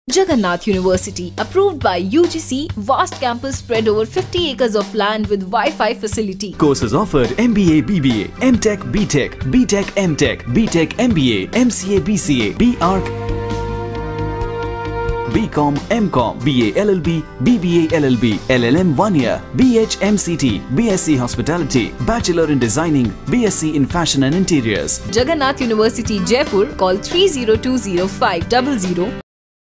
Jagannath University, approved by UGC, vast campus spread over 50 acres of land with Wi-Fi facility. Courses offered: MBA, BBA, MTech, BTech, BTech, MTech, BTech, MBA, MCA, BCA, BArch, BCom, MCom, BA LLB, BBA LLB, LLM 1 year, BH MCT, BSc Hospitality, Bachelor in Designing, BSc in Fashion and Interiors. Jagannath University, Jaipur. Call 30205000.